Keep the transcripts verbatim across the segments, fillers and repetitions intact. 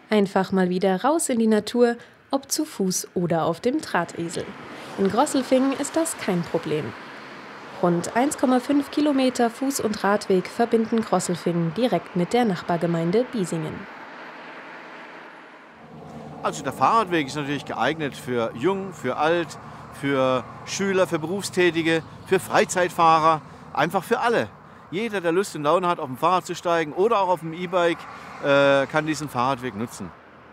Einfach mal wieder raus in die Natur, ob zu Fuß oder auf dem Drahtesel. In Grosselfingen ist das kein Problem. Rund eins Komma fünf Kilometer Fuß- und Radweg verbinden Grosselfingen direkt mit der Nachbargemeinde Biesingen. Also der Fahrradweg ist natürlich geeignet für Jung, für Alt, für Schüler, für Berufstätige, für Freizeitfahrer, einfach für alle. Jeder, der Lust und Laune hat, auf dem Fahrrad zu steigen oder auch auf dem E-Bike, äh, kann diesen Fahrradweg nutzen.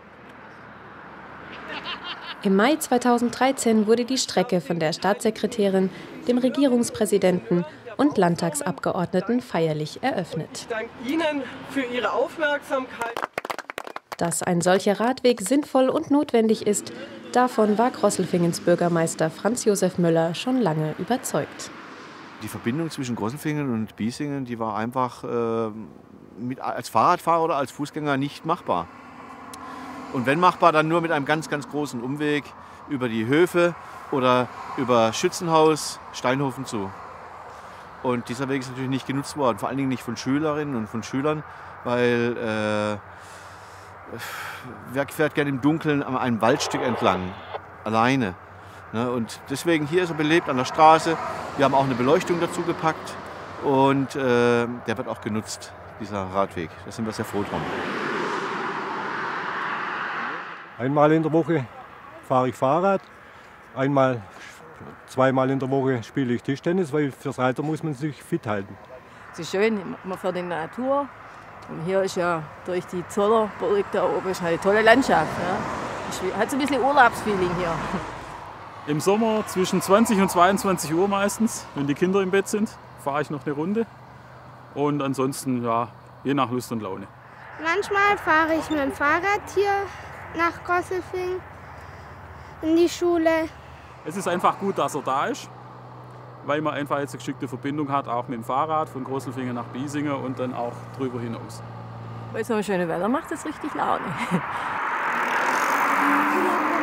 Im Mai zweitausenddreizehn wurde die Strecke von der Staatssekretärin, dem Regierungspräsidenten und Landtagsabgeordneten feierlich eröffnet. Ich danke Ihnen für Ihre Aufmerksamkeit. Dass ein solcher Radweg sinnvoll und notwendig ist, davon war Grosselfingens Bürgermeister Franz Josef Müller schon lange überzeugt. Die Verbindung zwischen Grosselfingen und Biesingen, die war einfach äh, mit, als Fahrradfahrer oder als Fußgänger nicht machbar. Und wenn machbar, dann nur mit einem ganz, ganz großen Umweg über die Höfe oder über Schützenhaus, Steinhofen zu. Und dieser Weg ist natürlich nicht genutzt worden, vor allen Dingen nicht von Schülerinnen und von Schülern, weil äh, wer fährt gerne im Dunkeln an einem Waldstück entlang, alleine. Ne? Und deswegen hier ist er belebt an der Straße. Wir haben auch eine Beleuchtung dazu gepackt und äh, der wird auch genutzt, dieser Radweg. Da sind wir sehr froh drum. Einmal in der Woche fahre ich Fahrrad, einmal, zweimal in der Woche spiele ich Tischtennis, weil fürs Alter muss man sich fit halten. Es ist schön, man fährt in die Natur. Und hier ist ja durch die Zollerburg da oben ist eine tolle Landschaft. Ja. Hat so ein bisschen Urlaubsfeeling hier. Im Sommer zwischen zwanzig und zweiundzwanzig Uhr meistens, wenn die Kinder im Bett sind, fahre ich noch eine Runde. Und ansonsten, ja, je nach Lust und Laune. Manchmal fahre ich mit dem Fahrrad hier nach Grosselfingen in die Schule. Es ist einfach gut, dass er da ist, weil man einfach jetzt eine geschickte Verbindung hat, auch mit dem Fahrrad von Grosselfingen nach Biesingen und dann auch drüber hinaus. Bei so einem schönen Wetter macht das richtig Laune.